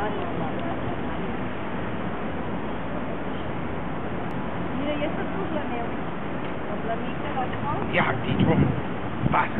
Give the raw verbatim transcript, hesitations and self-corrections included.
Mira, y esto es tu planeo. Los planitos, los Die Arc De Triumf. Was?